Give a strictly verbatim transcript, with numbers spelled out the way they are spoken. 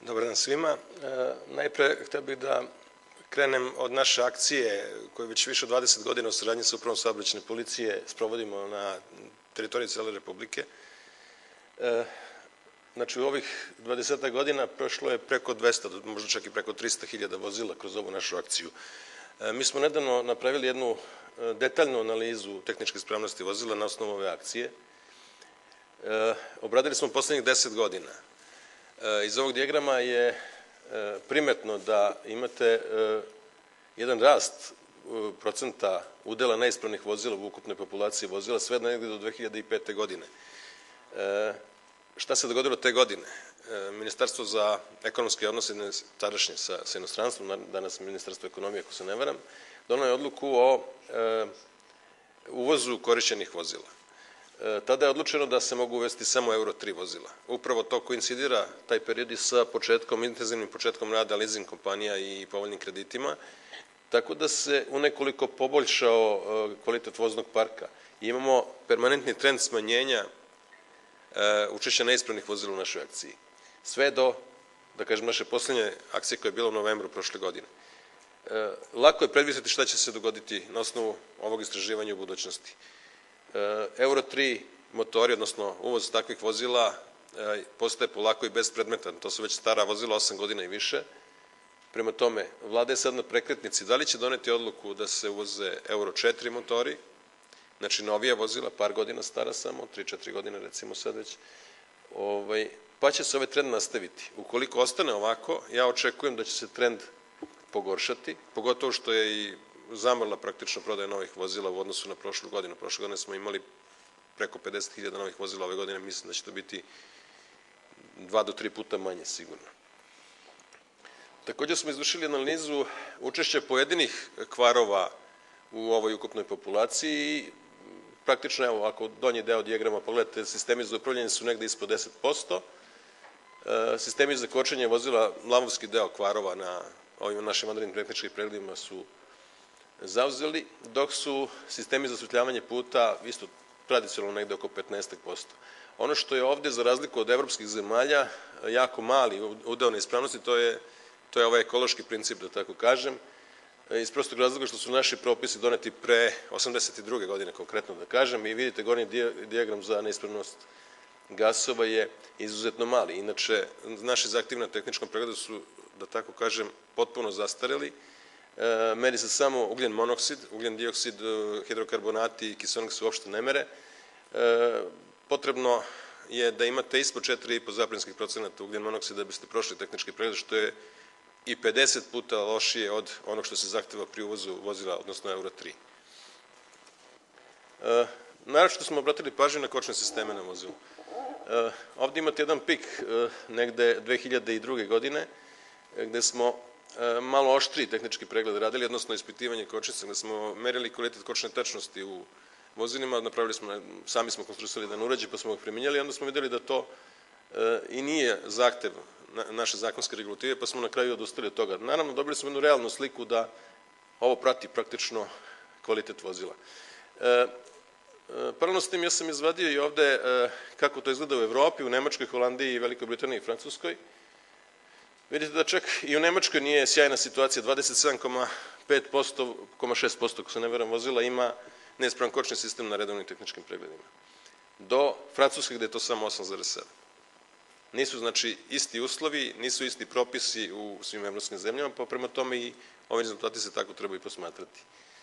Dobar dan svima. Najpre hteo bih da krenem od naše akcije koju već više od dvadeset godina u saradnji sa Upravom saobraćajne policije sprovodimo na teritoriji cele Republike. Znači, u ovih dvadesetak godina prošlo je preko dvesta, možda čak i preko trista hiljada vozila kroz ovu našu akciju. Mi smo nedavno napravili jednu detaljnu analizu tehničke ispravnosti vozila na osnovu ove akcije. Obradili smo poslednjih deset godina. Iz ovog dijagrama je primetno da imate jedan rast procenta udela neispravnih vozila u ukupnoj populaciji vozila sve negde do dve hiljade pete. godine. Šta se dogodilo te godine? Ministarstvo za ekonomske odnose tadašnje sa inostranstvom, danas Ministarstvo ekonomije, ako se ne varam, donelo je odluku o uvozu korišćenih vozila. Tada je odlučeno da se mogu uvesti samo euro tri vozila. Upravo to koincidira taj period i sa početkom, intenzivnim početkom rada leasing kompanija i povoljnim kreditima, tako da se unekoliko poboljšao kvalitet voznog parka. Imamo permanentni trend smanjenja učešća neispravnih vozila u našoj akciji. Sve do, da kažem, naše poslednje akcije koja je bila u novembru prošle godine. Lako je predvideti šta će se dogoditi na osnovu ovog istraživanja u budućnosti. euro tri motori, odnosno uvoz takvih vozila, postaje polako i bespredmetan. To su već stara vozila, osam godina i više. Prema tome, vlada je sad na prekretnici. Da li će doneti odluku da se uvoze euro četiri motori, znači novija vozila, par godina stara samo, tri četiri godine recimo sad već, pa će se ovaj trend nastaviti. Ukoliko ostane ovako, ja očekujem da će se trend pogoršati, pogotovo što je i zamrla praktično prodaja novih vozila u odnosu na prošlu godinu. Prošle godine smo imali preko pedeset hiljada novih vozila, ove godine mislim da će to biti dva do tri puta manje sigurno. Takođe smo izvršili analizu učešća pojedinih kvarova u ovoj ukupnoj populaciji i praktično, evo, ako donji deo dijagrama pogledate, sistemi za upravljanje su negde ispod deset posto. Sistemi za kočenje vozila, lavovski deo kvarova na ovim našim vanrednim tehničkim pregledima su zauzeli, dok su sistemi za osvetljavanje puta isto tradicionalno negde oko petnaest posto. Ono što je ovde, za razliku od evropskih zemalja, jako mali udeo neispravnosti, to je ovaj ekološki princip, da tako kažem, iz prostog razloga što su naši propisi doneti pre osamdeset druge. godine, konkretno da kažem, i vidite gornji dijagram za neispravnost gasova je izuzetno mali. Inače, naši zahtjevi na tehničkom pregledu su, da tako kažem, potpuno zastareli. Meri se samo ugljen monoksid, ugljen dioksid, hidrokarbonati i kiseonik se uopšte ne mere. Potrebno je da imate ispod četiri i po zapremskih procenata ugljen monoksida da biste prošli tehnički pregled, što je i pedeset puta lošije od onog što se zahteva pri uvozu vozila, odnosno euro tri. Naročito smo obratili pažnju na kočne sisteme na vozilu. Ovde imate jedan pik negde dve hiljade druge. godine, gde smo malo oštriji tehnički pregled radili, odnosno ispitivanje kočnica, gde smo merili kvalitet kočne tečnosti u vozilima, napravili smo, sami smo konstruisali jedan uređaj, pa smo ga primenjali i onda smo videli da to i nije zahtev naše zakonske regulative, pa smo na kraju odustali od toga. Naravno, dobili smo jednu realnu sliku da ovo prati praktično kvalitet vozila. Paralelno s tim, ja sam izvadio i ovde kako to izgleda u Evropi, u Nemačkoj, Holandiji, Velikoj Britaniji i Francuskoj. Vidite da čak i u Nemačkoj nije sjajna situacija, dvadeset sedam zarez pet posto, šest posto, ako se ne veram, vozila ima neispravan kočni sistem na redovnim tehničkim pregledima. Do Francuske gde je to samo osam zarez sedam. Nisu, znači, isti uslovi, nisu isti propisi u svim evropskim zemljama, pa prema tome i ovi rezultati se tako trebaju posmatrati.